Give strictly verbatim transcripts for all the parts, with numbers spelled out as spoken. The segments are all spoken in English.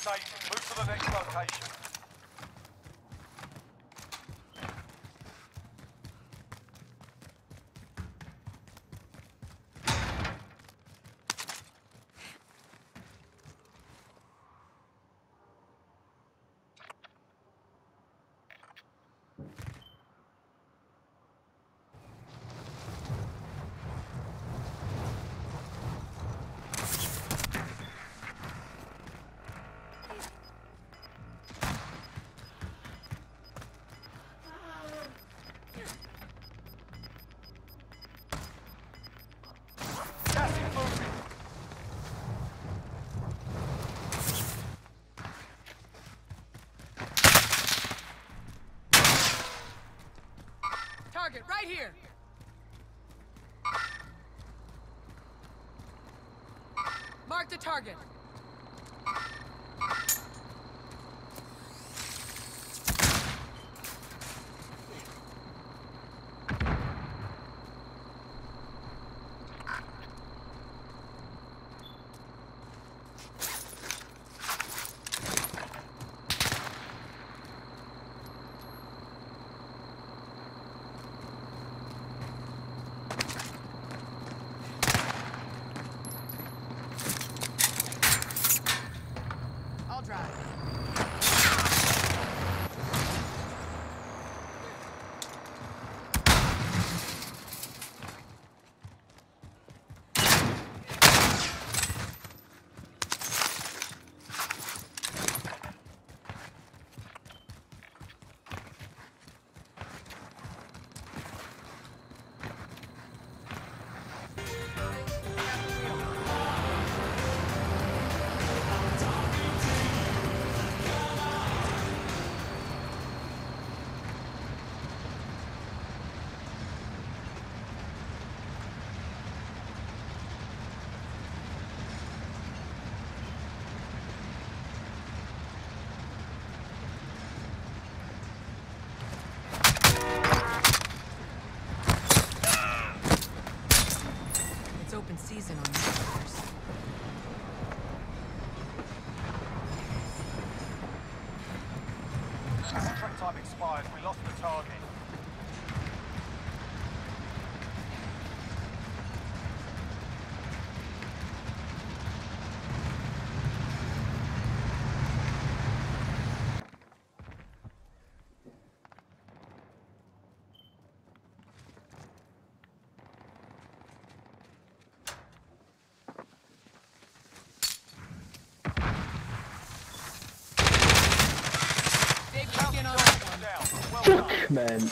Amazing. Move to the next location. Target right here. Mark the target. I'll drive. Open season on these cars. Track time expired. We lost the target. Man.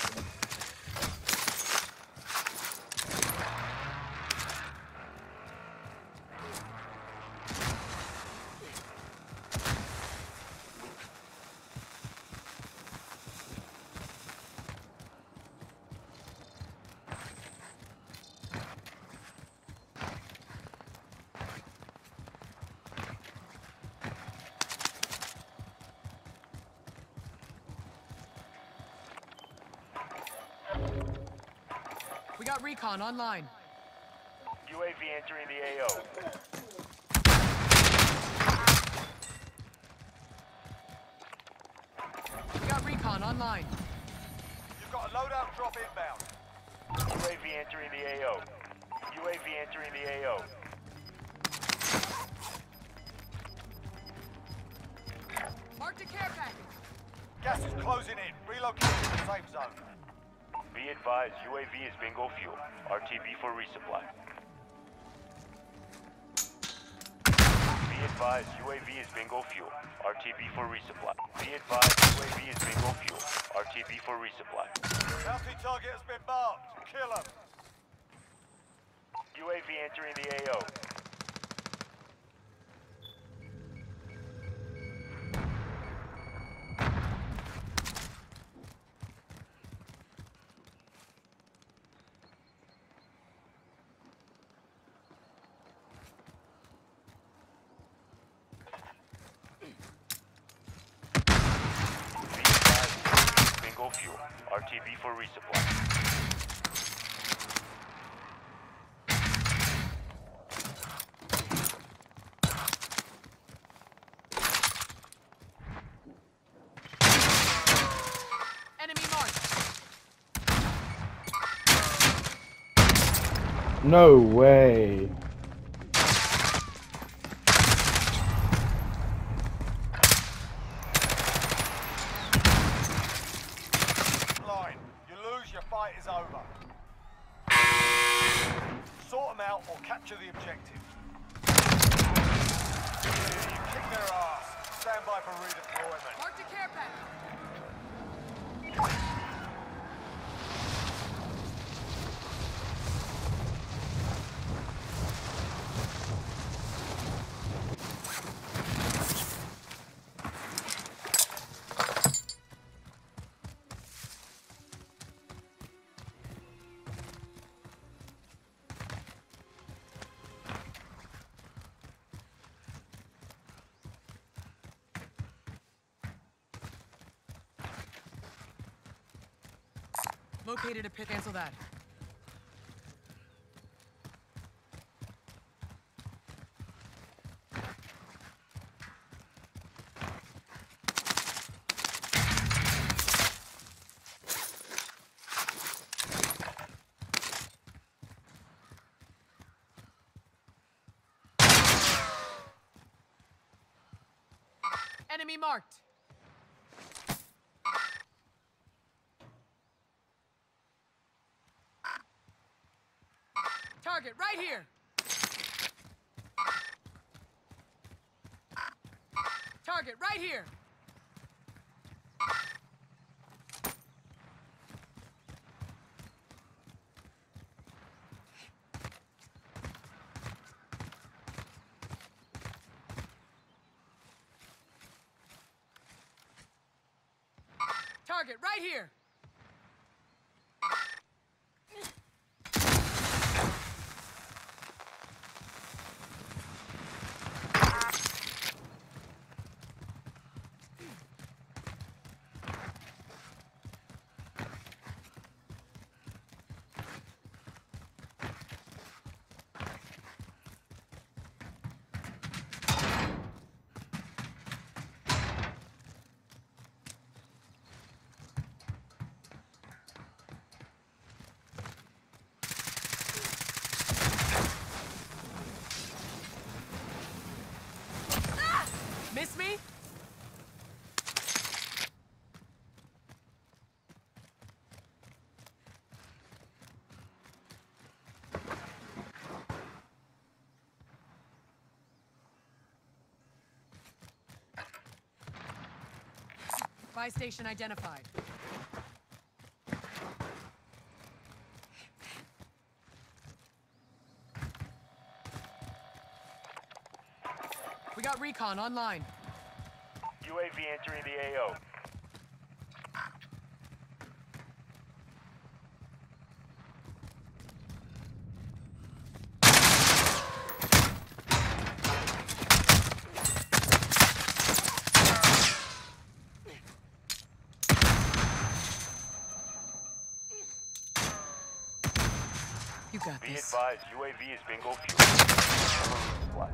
We got recon online. U A V entering the A O. We got recon online. You've got a loadout drop inbound. U A V entering the A O. U A V entering the A O. Mark the care package. Gas is closing in. Relocating to the safe zone. Be advised, U A V is bingo fuel. R T B for resupply. Be advised, U A V is bingo fuel. R T B for resupply. Be advised, U A V is bingo fuel. R T B for resupply. Bounty target has been marked. Kill him. U A V entering the A O. Fuel. R T B for resupply. No way. Line. You lose, your fight is over. Sort them out or capture the objective. Yeah, you kick their ass. Stand by for redeployment. Mark the care package. Located a pit. Cancel that. Enemy marked. Target right here. Target right here. Target right here. Miss me? Buy station identified. We got recon online. U A V entering the A O. You got Be this. advised, U A V is bingo fuel.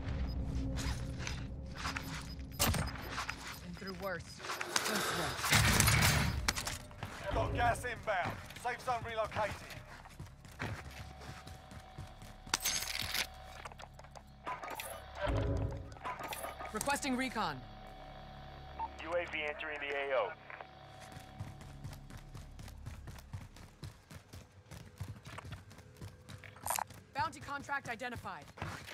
Been through worse. Don't sweat. Got gas inbound. Safe zone relocated. Requesting recon. U A V entering the A O. Bounty contract identified.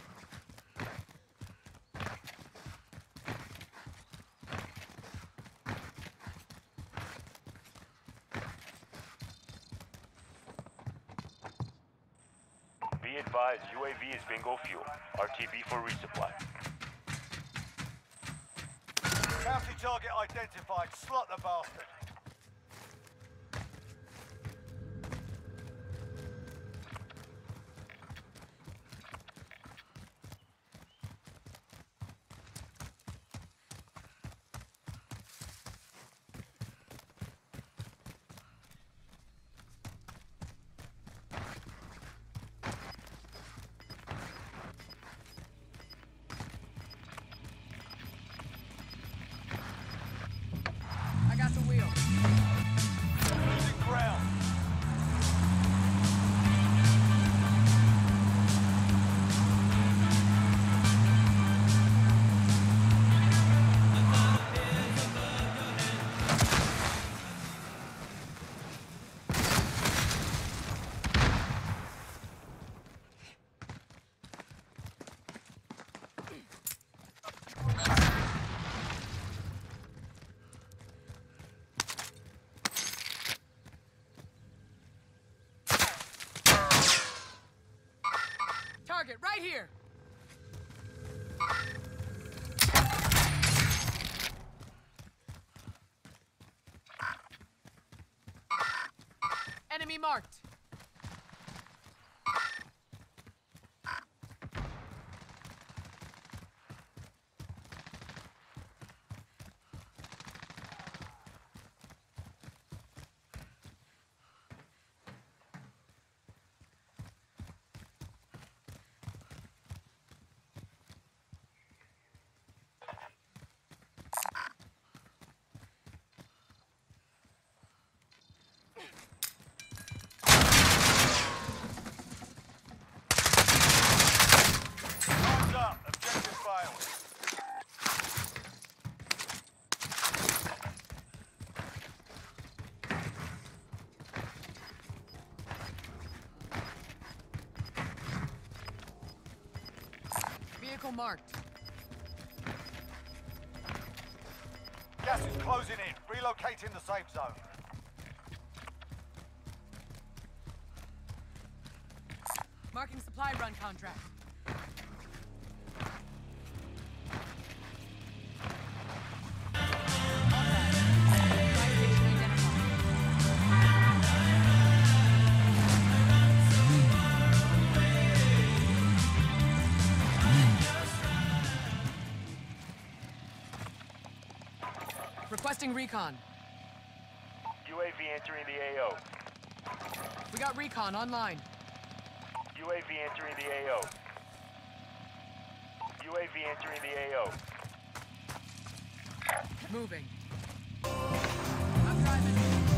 Be advised, U A V is bingo fuel. R T B for resupply. Bounty target identified. Slot the bastard. I got the wheel. Enemy marked. Time's up. Objective failed. Vehicle marked. Gas is closing in. Relocating the safe zone. Marking supply run contract. Contact. Supply station identified. Requesting recon. U A V entering the A O. We got recon online. U A V entering the A O. U A V entering the A O. Moving. I'm driving.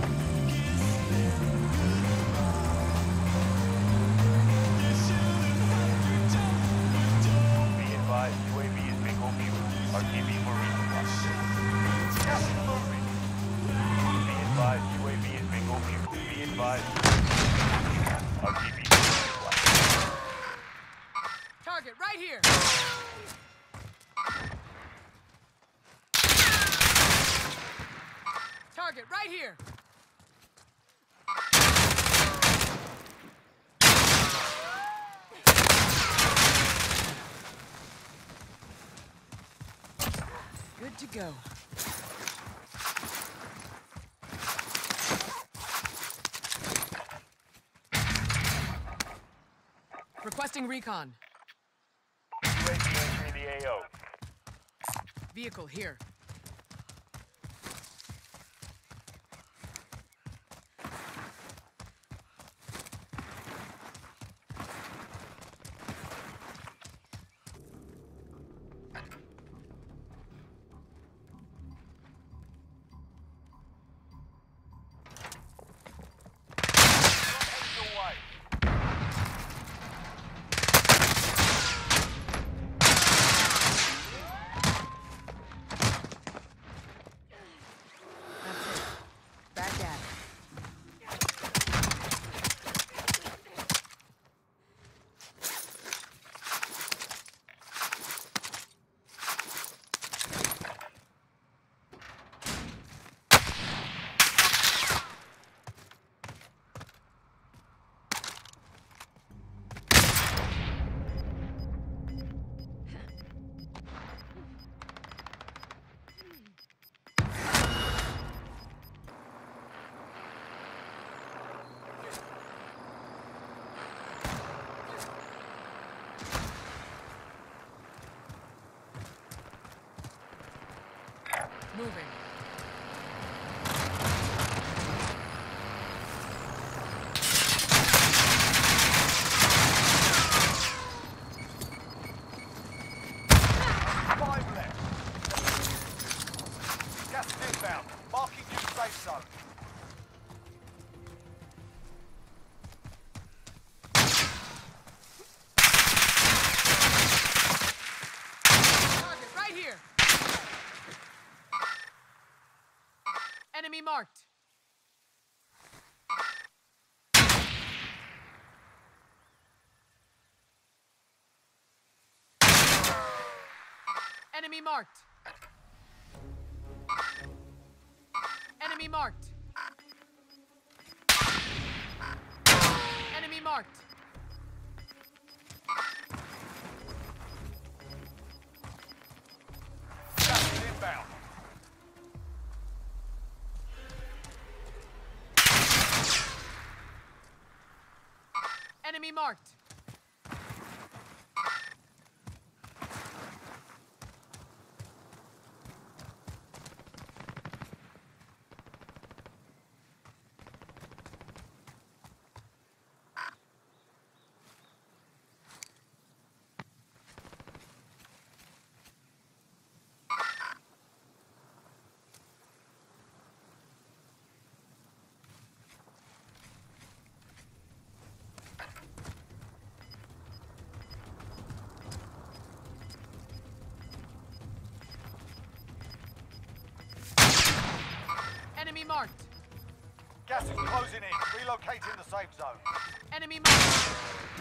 Be advised, U A V is bingo fuel. R T B for resupply. Gas is moving. Be advised, U A V is bingo fuel. Be advised. R T B for resupply. Target right here. Target right here. Good to go. Requesting recon. U A V entering the A O. Vehicle here. Heading your way. That's it. Back at it. Moving. Five left. Gas is inbound. Marking new safe zone. Target right here. Enemy marked. Enemy marked. Enemy marked. Enemy marked. Gas is inbound. Enemy marked. Enemy marked. Gas is closing in. Relocating the safe zone. Enemy marked.